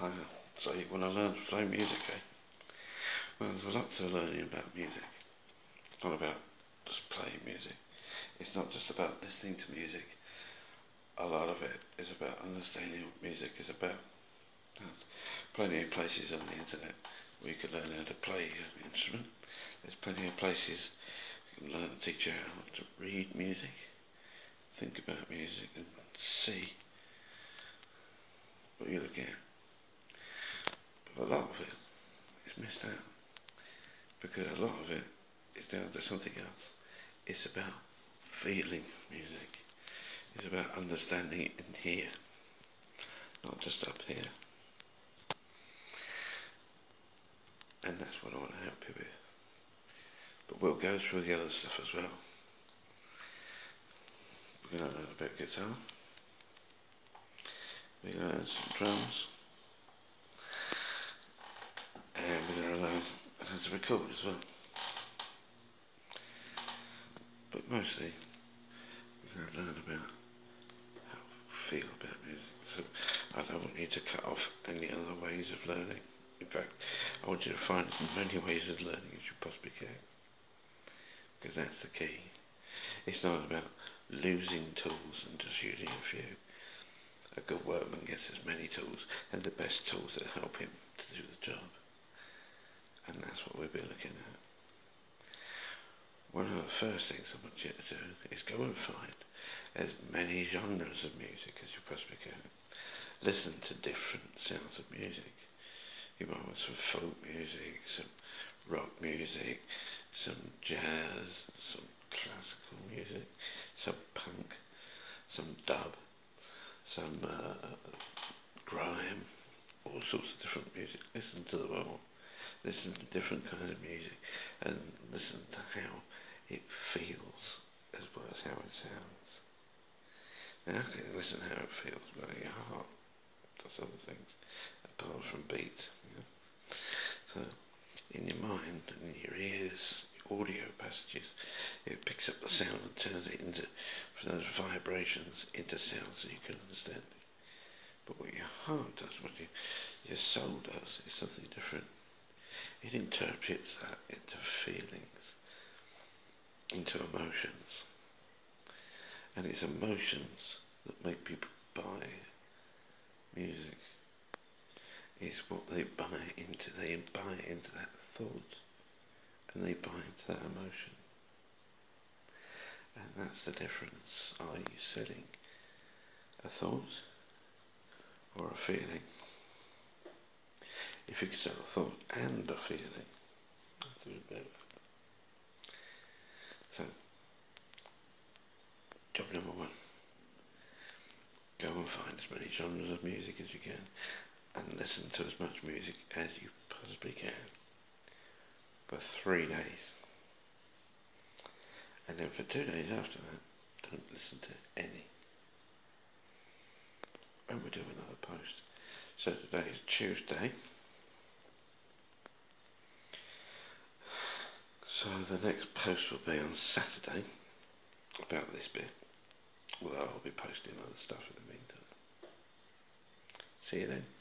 So you want to learn to play music, eh? Well, there's lots of learning about music. It's not about just playing music. It's not just about listening to music. A lot of it is about understanding what music is about. There's plenty of places on the internet where you can learn how to play an instrument. There's plenty of places you can learn to teach you how to read music, think about music and see what you're looking at. But a lot of it is missed out because a lot of it is down to something else. It's about feeling music. It's about understanding it in here, not just up here. And that's what I want to help you with. But we'll go through the other stuff as well. We're going to learn a bit of guitar. We're going to learn some drums. And we're going to learn how to record as well. But mostly, we're going to learn about how to feel about music. So I don't want you to cut off any other ways of learning. In fact, I want you to find as many ways of learning as you possibly can. Because that's the key. It's not about losing tools and just using a few. A good workman gets as many tools and the best tools that help him to do the job. And that's what we'll be looking at. One of the first things I want you to do is go and find as many genres of music as you possibly can. Listen to different sounds of music. You might want some folk music, some rock music, some jazz, some classical music, some punk, some dub, some grime, all sorts of different music. Listen to them all. Listen to different kinds of music and listen to how it feels as well as how it sounds. Now, how can you listen to how it feels? Well, your heart does other things apart from beats. You know? So, in your mind and in your ears, your audio passages, it picks up the sound and turns it into, from those vibrations, into sounds so you can understand it. But what your heart does, what your soul does, is something different. It interprets that into feelings, into emotions. And it's emotions that make people buy music. It's what they buy into. They buy into that thought and they buy into that emotion. And that's the difference. Are you selling a thought or a feeling? If you can sell a thought and a feeling, that's a bit better. So, job number one, go and find as many genres of music as you can and listen to as much music as you possibly can for 3 days. And then for 2 days after that, don't listen to any. And we'll do another post. So today is Tuesday. So the next post will be on Saturday about this bit. Although I'll be posting other stuff in the meantime. See you then.